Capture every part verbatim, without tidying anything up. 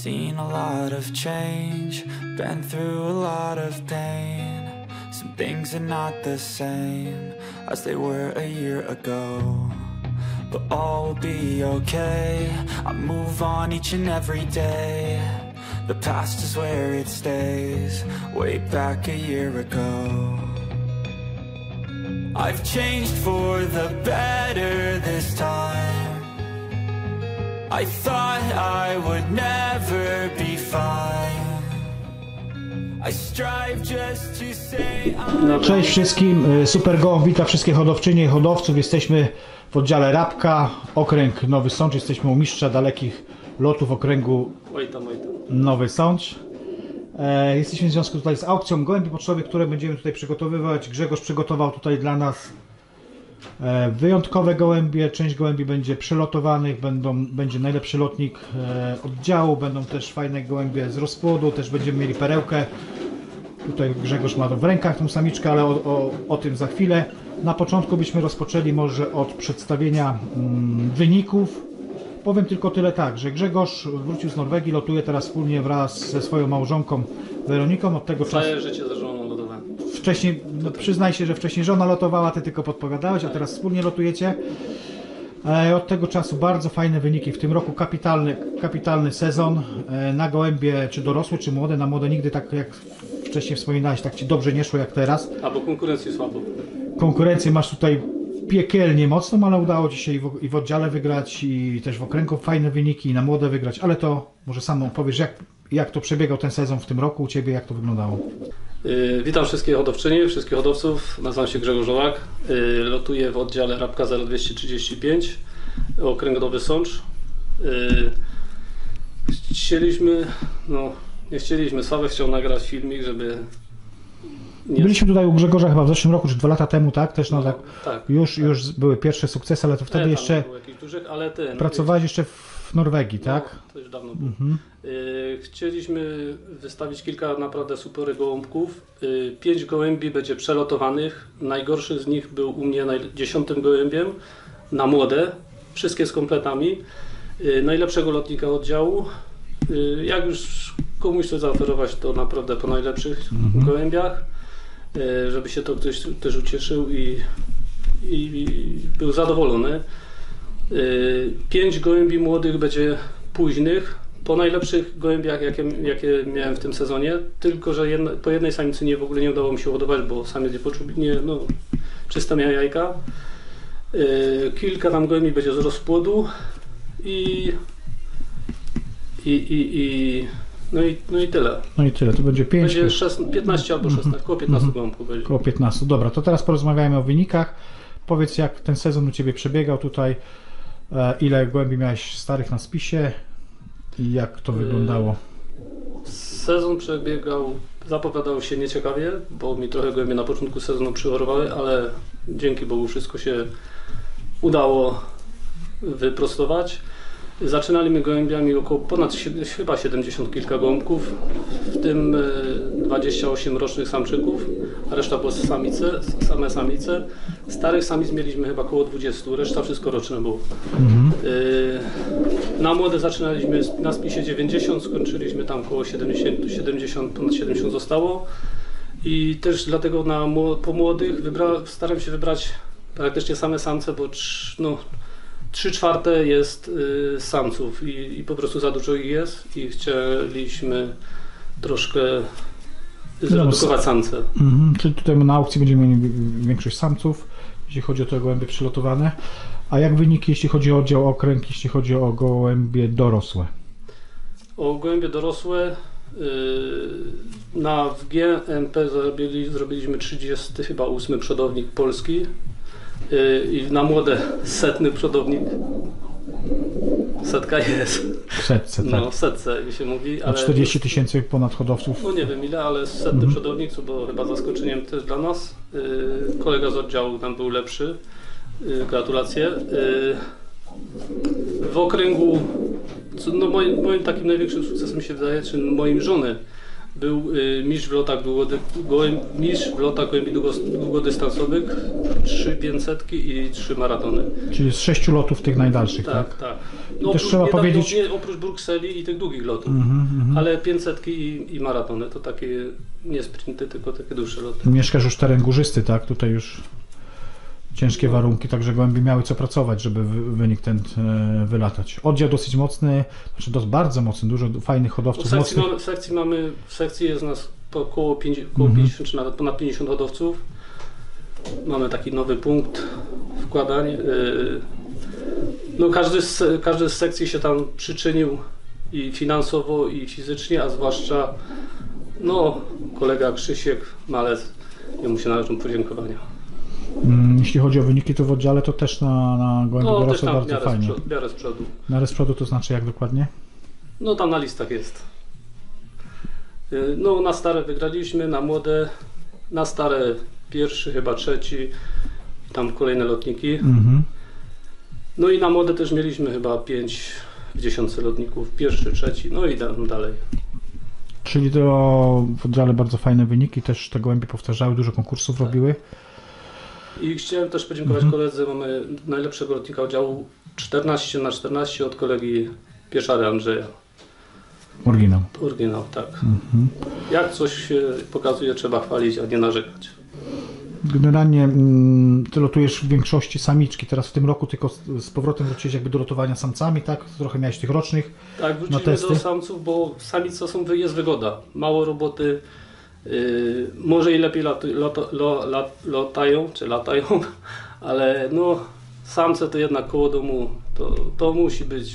Seen a lot of change, been through a lot of pain. Some things are not the same as they were a year ago, but all will be okay. I move on each and every day. The past is where it stays, way back a year ago. I've changed for the better this time. I thought I would never be fine. I strive just to say I'm... Cześć wszystkim, Super Gołąb wita wszystkie hodowczynie i hodowców. Jesteśmy w oddziale Rabka, okręg Nowy Sącz. Jesteśmy u mistrza dalekich lotów okręgu Nowy Sącz. E, jesteśmy w związku tutaj z aukcją gołębi pocztowych, które będziemy tutaj przygotowywać. Grzegorz przygotował tutaj dla nas e, wyjątkowe gołębie. Część gołębi będzie przelotowanych, będą, będzie najlepszy lotnik e, oddziału, będą też fajne gołębie z rozpłodu, też będziemy mieli perełkę. Tutaj Grzegorz ma w rękach tą samiczkę, ale o, o, o tym za chwilę. Na początku byśmy rozpoczęli może od przedstawienia mm, wyników. Powiem tylko tyle tak, że Grzegorz wrócił z Norwegii, lotuje teraz wspólnie wraz ze swoją małżonką Weroniką. Od tego czasu... Całe życie ze żoną lotowałem. Wcześniej, no, przyznaj się, że wcześniej żona lotowała, ty tylko podpowiadałeś, a teraz wspólnie lotujecie. E, od tego czasu bardzo fajne wyniki. W tym roku kapitalny, kapitalny sezon. E, na gołębie, czy dorosłe, czy młode. Na młode nigdy tak jak wcześniej wspominałeś, tak ci dobrze nie szło jak teraz. Albo konkurencji słabo. Konkurencję masz tutaj piekielnie mocną, ale udało ci się i w, i w oddziale wygrać, i też w okręgu fajne wyniki, i na młode wygrać, ale to może sam opowiesz, jak, jak to przebiegał ten sezon w tym roku u Ciebie, jak to wyglądało. Yy, witam wszystkie hodowczynie, wszystkich hodowców, nazywam się Grzegorz Żołak, yy, lotuję w oddziale Rabka zero dwieście trzydzieści pięć, okręg Nowy Sącz. Yy, chcieliśmy, no nie chcieliśmy, Sławek chciał nagrać filmik, żeby... Nie. Byliśmy tutaj u Grzegorza chyba w zeszłym roku, czy dwa lata temu, tak? Też no, no tak, tak. Już, już były pierwsze sukcesy, ale to wtedy nie, jeszcze dużych, ale ten, pracowałeś jeszcze w Norwegii, tak? No, to już dawno było. Mhm. Yy, chcieliśmy wystawić kilka naprawdę super gołąbków. Yy, pięć gołębi będzie przelotowanych. Najgorszy z nich był u mnie dziesiątym gołębiem na młode. Wszystkie z kompletami. Yy, najlepszego lotnika oddziału. Yy, jak już komuś chcę zaoferować, to naprawdę po najlepszych mhm. gołębiach. Żeby się to ktoś też ucieszył i, i, i był zadowolony. Pięć gołębi młodych będzie późnych, po najlepszych gołębiach, jakie, jakie miałem w tym sezonie, tylko że jedna, po jednej samicy nie, w ogóle nie udało mi się hodować, bo samiec nie poczuł, nie, no, czyste miał jajka. Kilka tam gołębi będzie z rozpłodu i i, i, i No i, no i tyle. No i tyle, to będzie pięć. Będzie szesnaście, piętnaście albo szesnaście, około piętnastu gołąbków będzie. Około piętnastu, dobra, to teraz porozmawiajmy o wynikach. Powiedz, jak ten sezon u Ciebie przebiegał tutaj, e, ile gołębi miałeś starych na spisie i jak to wyglądało? Sezon przebiegał, zapowiadał się nieciekawie, bo mi trochę gołębie na początku sezonu przychorowały, ale dzięki Bogu wszystko się udało wyprostować. Zaczynaliśmy gołębiami około ponad chyba siedemdziesiąt kilka gołąbków, w tym dwadzieścia osiem rocznych samczyków, a reszta było samice, same samice. Starych samic mieliśmy chyba około dwudziestu, reszta wszystko roczne było. Mhm. Na młode zaczynaliśmy na spisie dziewięćdziesiąt, skończyliśmy tam około siedemdziesiąt, siedemdziesiąt, ponad siedemdziesiąt zostało. I też dlatego na, po młodych wybra, staram się wybrać praktycznie same samce, bo no, trzy czwarte jest y, samców i, i po prostu za dużo ich jest i chcieliśmy troszkę zredukować samce. Mhm, czyli tutaj na aukcji będziemy mieli większość samców, jeśli chodzi o te gołębie przelotowane. A jak wyniki, jeśli chodzi o oddział okręg, jeśli chodzi o gołębie dorosłe? O gołębie dorosłe y, na W G M P zrobili, zrobiliśmy trzydziesty chyba ósmy przodownik polski. I na młode setny przodownik. Setka jest. Setce, tak. No, setce mi się mówi. Ale czterdzieści tysięcy ponad hodowców. No nie wiem ile, ale setny mhm. przodownik, co było chyba zaskoczeniem też dla nas. Yy, kolega z oddziału tam był lepszy. Yy, gratulacje. Yy, w okręgu, co, no moim, moim takim największym sukcesem się wydaje, czy moim żony, był y, mistrz w lotach, długodych, mistrz w lotach gołębi długodystansowych, trzy pięćsetki i trzy maratony. Czyli z sześciu lotów tych najdalszych, tak? Tak, tak. No, też oprócz, trzeba nie, powiedzieć... nie, oprócz Brukseli i tych długich lotów, Mhm, mhm. ale pięćsetki i, i maratony to takie nie sprinty, tylko takie dłuższe loty. Mieszkasz już teren górzysty, tak? Tutaj już ciężkie No. warunki, także gołębie miały co pracować, żeby wy- wynik ten e, wylatać. Oddział dosyć mocny, znaczy dosyć bardzo mocny, dużo fajnych W hodowców sekcji, mocnych. mamy, w sekcji mamy, w sekcji jest nas po około pięćdziesiąt, około Mhm. pięćdziesiąt czy nawet ponad pięćdziesiąt hodowców. Mamy taki nowy punkt wkładań. Yy, No każdy z, każdy z sekcji się tam przyczynił i finansowo, i fizycznie, a zwłaszcza no, kolega Krzysiek Malec, jemu się należą podziękowania. Mm, Jeśli chodzi o wyniki, to w oddziale to też na, na gołębie No też dorosłe tam w bardzo miarę, fajnie. z przodu, w miarę z przodu. Na z przodu to znaczy jak dokładnie? No tam na listach jest. Yy, No na stare wygraliśmy, na młode, na stare pierwszy, chyba trzeci, tam kolejne lotniki. Mhm. No i na młode też mieliśmy chyba pięć w dziesiątce lotników, pierwszy, trzeci, no i tam dalej. Czyli to w oddziale bardzo fajne wyniki, też te gołębie powtarzały, dużo konkursów Tak. robiły. I chciałem też podziękować Mhm. koledze, mamy najlepszego lotnika oddziału czternaście na czternaście od kolegi Pieszary Andrzeja. Oryginał. Oryginał, tak. Mhm. Jak coś się pokazuje, trzeba chwalić, a nie narzekać. Generalnie mm, ty lotujesz w większości samiczki, teraz w tym roku tylko z, z powrotem wróciłeś jakby do lotowania samcami, tak? Trochę miałeś tych rocznych. Tak, wróciliśmy testy? do samców, bo samica są, jest wygoda. Mało roboty, yy, może i lepiej lat, lot, lo, lat, lotają, czy latają, ale no samce to jednak koło domu, to, to musi być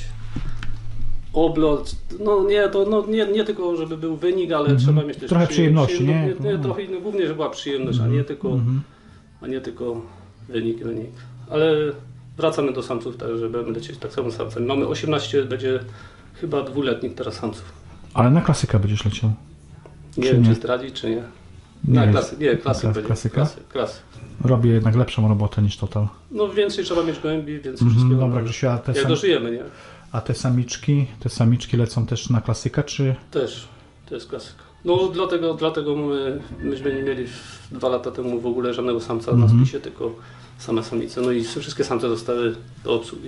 oblot. No nie, to no, nie, nie tylko żeby był wynik, ale Mhm. trzeba mieć też Trochę przyjemności, przyjemno- nie? nie, nie trochę, no, głównie, żeby była przyjemność, a nie tylko, Mhm. a nie tylko wynik, wynik. Ale wracamy do samców, tak, że będziemy lecieć tak samo z samcami. Mamy osiemnaście, będzie chyba dwuletnich teraz samców. Ale na klasyka będziesz leciał. Nie Czy wiem, nie? czy zdradzić, czy nie. Nie Na wiem. klasy, nie, klasyk Klas- będzie. klasyka? Klasy, klasy. Robię jednak lepszą robotę niż Total. No więcej trzeba mieć gołębi, więcej Mhm. wszystkiego. Dobra, Grzesiu, a te, Jak sam, dożyjemy, nie? a te samiczki, te samiczki lecą też na klasyka, czy... Też, to jest klasyka. No dlatego, dlatego my, myśmy nie mieli dwa lata temu w ogóle żadnego samca na Mhm. spisie, tylko same samice. No i wszystkie samce zostały do obsługi.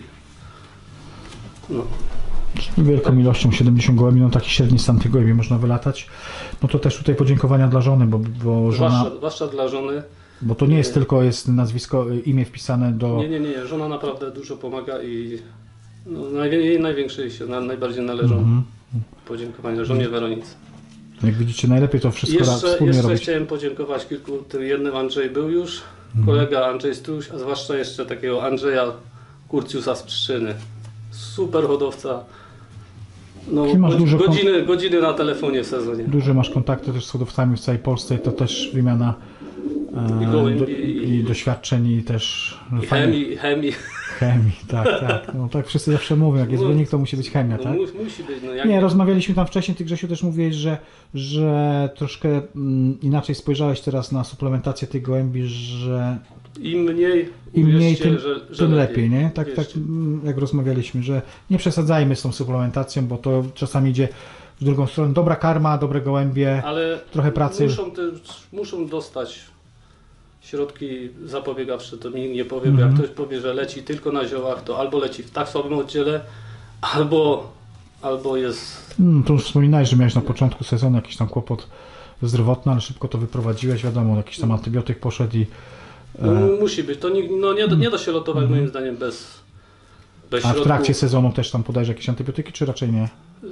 No. Wielką ilością, siedemdziesiąt gołębi, no taki średni stan tych gołębi można wylatać. No to też tutaj podziękowania dla żony, bo, bo żona, Zwłaszcza, zwłaszcza dla żony. bo to nie jest Nie. tylko jest nazwisko, imię wpisane do... Nie, nie, nie, żona naprawdę dużo pomaga i no, najwię- jej największej się na, najbardziej należą Mhm. podziękowania żonie Weronice. Jak widzicie, najlepiej to wszystko ra- Jeszcze, wspólnie jeszcze robić. chciałem podziękować kilku, tym jednym Andrzej był już, Mhm. kolega Andrzej Struś, a zwłaszcza jeszcze takiego Andrzeja Kurciusa z Pszczyny. Super hodowca. No, Ty masz go- dużo kon- godziny, godziny na telefonie w sezonie. Duże masz kontakty też z hodowcami w całej Polsce i to też wymiana e, I gołębi, do, i- i doświadczeń i też I fajnych- chemii, chemii. chemii, tak, tak. No tak wszyscy zawsze mówią, jak jest No, wynik, to musi być chemia, No, tak? mu, musi być. No, jak Nie, rozmawialiśmy tam wcześniej, ty Grzesiu też mówiłeś, że, że troszkę mm, inaczej spojrzałeś teraz na suplementację tych gołębi, że Im mniej, im mniej, uwierzcie, tym, że, że tym lepiej, nie? Tak, tak Uwierzcie. mm, jak rozmawialiśmy, że nie przesadzajmy z tą suplementacją, bo to czasami idzie w drugą stronę. Dobra karma, dobre gołębie, Ale trochę pracy. Muszą, te, muszą dostać środki zapobiegawcze, to mi nie powiem, Mhm. jak ktoś powie, że leci tylko na ziołach, to albo leci w tak słabym oddziale, albo, albo jest... Mm, to już wspominałeś, że miałeś na początku sezonu jakiś tam kłopot zdrowotny, ale szybko to wyprowadziłeś, wiadomo, jakiś tam antybiotyk poszedł i... No, E, musi być, to nie, no, nie, nie da się lotować moim zdaniem bez, bez a w środków. trakcie sezonu też tam podajesz jakieś antybiotyki, czy raczej nie?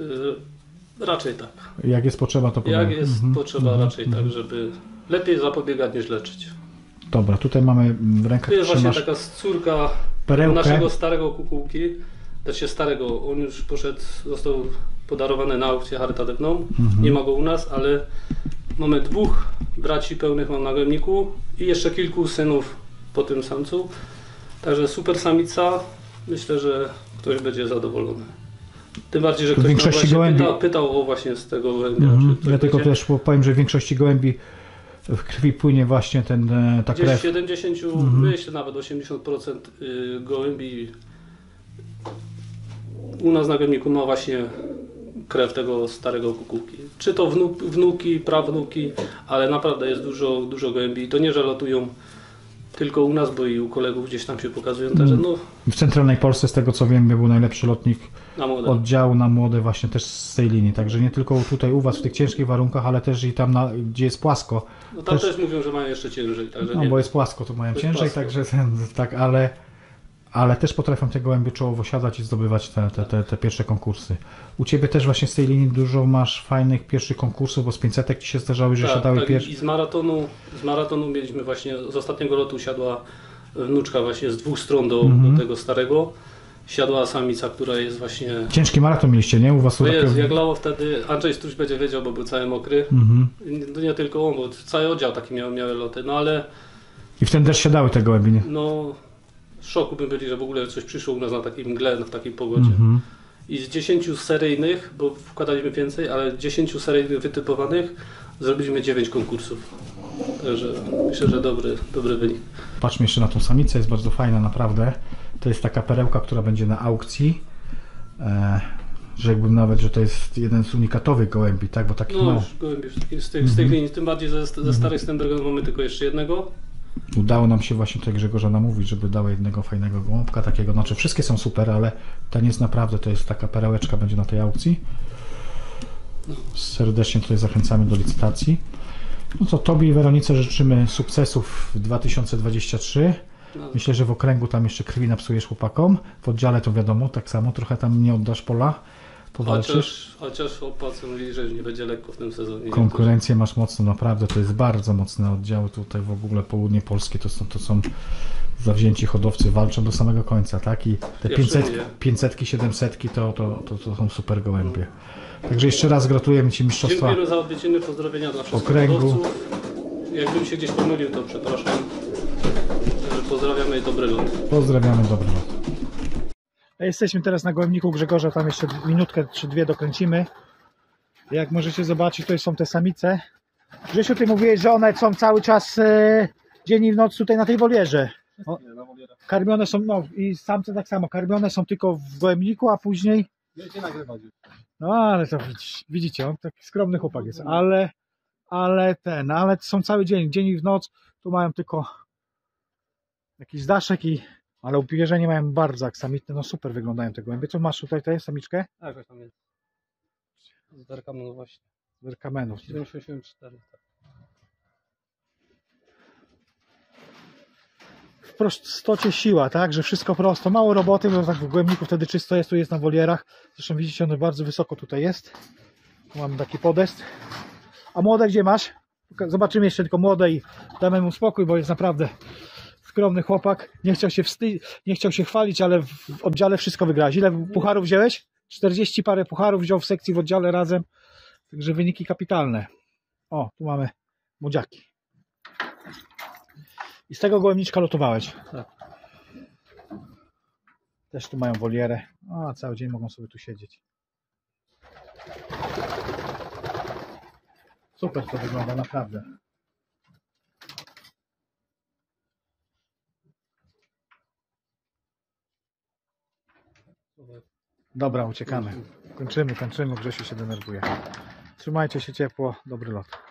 Y, raczej tak. Jak jest potrzeba, to Jak podajesz. jest Mhm, potrzeba, mhm, raczej mhm. tak, żeby lepiej zapobiegać niż leczyć. Dobra, tutaj mamy w rękach, Tu jest właśnie trzymasz taka córka perełkę. naszego starego kukułki, znaczy starego, on już poszedł, został podarowany na aukcję charytatywną, Mhm. nie ma go u nas, ale mamy dwóch braci pełnych mam na gołębniku i jeszcze kilku synów po tym samcu, także super samica, myślę, że ktoś będzie zadowolony. Tym bardziej, że W ktoś nam większości właśnie gołębi- pyta, pytał o właśnie z tego gołębia. Mhm. czy ktoś Ja tylko będzie- też powiem, że w większości gołębi w krwi płynie właśnie ten, e, ta Gdzieś krew. siedemdziesiąt, Mhm. myślę nawet osiemdziesiąt procent y, gołębi u nas na gołębniku ma właśnie krew tego starego kukułki. Czy to wnuk, wnuki, prawnuki, ale naprawdę jest dużo, dużo gołębi i to nie, że lotują tylko u nas, bo i u kolegów gdzieś tam się pokazują, także no W centralnej Polsce, z tego co wiem, był najlepszy lotnik na młode. oddziału na młode właśnie też z tej linii, także nie tylko tutaj u Was w tych ciężkich warunkach, ale też i tam, na, gdzie jest płasko. No tam też, też mówią, że mają jeszcze ciężej, także no nie bo jest płasko, to mają To jest ciężej, płasko. także ten, tak, ale, ale też potrafią te gołębie czołowo siadać i zdobywać te, te, te, te pierwsze konkursy. U Ciebie też właśnie z tej linii dużo masz fajnych pierwszych konkursów, bo z pięćsetek Ci się zdarzały, że tak, siadały tak, pierwsze. i z maratonu, z maratonu mieliśmy właśnie, z ostatniego lotu siadła wnuczka właśnie z dwóch stron do, Mhm. do tego starego. Siadła samica, która jest właśnie... Ciężki maraton mieliście, nie? U Was To to jest, takie... jak lało wtedy, Andrzej Struś będzie wiedział, bo był cały mokry. Mhm. No nie tylko on, bo cały oddział taki miał, miały loty, no ale I wtedy też siadały te gołębie, nie? no w szoku bym byli, że w ogóle coś przyszło u nas na takiej mgle, w takiej pogodzie. Mhm. I z dziesięciu seryjnych, bo wkładaliśmy więcej, ale dziesięciu seryjnych wytypowanych zrobiliśmy dziewięć konkursów. Także myślę, że dobry, dobry wynik. Patrzmy jeszcze na tą samicę, jest bardzo fajna naprawdę. To jest taka perełka, która będzie na aukcji. E, rzekłbym nawet, że to jest jeden z unikatowych gołębi, tak? Bo takich No mało. już gołębie z tych, z tych, z tych linii, tym bardziej ze, ze starych Stenbergów mamy tylko jeszcze jednego. Udało nam się właśnie tutaj Grzegorza namówić, żeby dał jednego fajnego gołąbka takiego. Znaczy wszystkie są super, ale ten jest naprawdę, to jest taka perełeczka, będzie na tej aukcji. Serdecznie tutaj zachęcamy do licytacji. No co, Tobie i Weronice życzymy sukcesów w dwa tysiące dwudziestym trzecim. No, Myślę, że w okręgu tam jeszcze krwi napsujesz chłopakom. W oddziale to wiadomo, tak samo, trochę tam nie oddasz pola, powalczysz. chociaż, chociaż opłacę mówili, że nie będzie lekko w tym sezonie. Konkurencję masz mocno, naprawdę, to jest bardzo mocne oddziały tutaj w ogóle południe Polskie, to są, to są zawzięci hodowcy, walczą do samego końca, tak? I te Jeszcze pięćset, nie. pięćsetki, siedemsetki to, to, to, to są super gołębie. Także jeszcze raz gratulujemy Ci mistrzostwa. Dziękujemy za odwiedziny, pozdrowienia dla wszystkich Okręgu. hodowców. Jakbym się gdzieś pomylił, to przepraszam. Także Pozdrawiamy i dobry lot. Pozdrawiamy, dobry lot. Jesteśmy teraz na gołębniku Grzegorza, tam jeszcze minutkę czy dwie dokręcimy. Jak możecie zobaczyć, tutaj są te samice. Grzesiu, Ty mówiłeś, że one są cały czas e, dzień i w noc tutaj na tej wolierze. O, karmione są, no i samce tak samo, karmione są tylko w gołębniku, a później... No ale to widzisz, widzicie, on taki skromny chłopak jest, ale, ale ten, ale są cały dzień, dzień i w noc, tu mają tylko jakiś daszek i, ale upierzenie mają bardzo aksamitne, no super wyglądają te gołębie. Co masz tutaj, tę samiczkę? Tak, jak tam jest. Z Darkamenu właśnie. Z Erkamenów. siedemdziesiąt siedem cztery. W prostocie siła, tak, że wszystko prosto, mało roboty, bo tak w gołębniku wtedy czysto jest, tu jest na wolierach. Zresztą widzicie, ono bardzo wysoko tutaj jest. Tu mamy taki podest. A młode gdzie masz? Zobaczymy jeszcze tylko młode i damy mu spokój, bo jest naprawdę skromny chłopak. Nie chciał się wstyd, nie chciał się chwalić, ale w oddziale wszystko wygrałeś. Ile pucharów wziąłeś? czterdzieści parę pucharów wziął w sekcji w oddziale razem. Także wyniki kapitalne. O, tu mamy młodziaki. I z tego gołębniczka lotowałeś. Tak. Też tu mają wolierę. A cały dzień mogą sobie tu siedzieć. Super to wygląda, naprawdę. Dobra, uciekamy. Kończymy, kończymy. Grzesiu się denerwuje. Trzymajcie się ciepło. Dobry lot.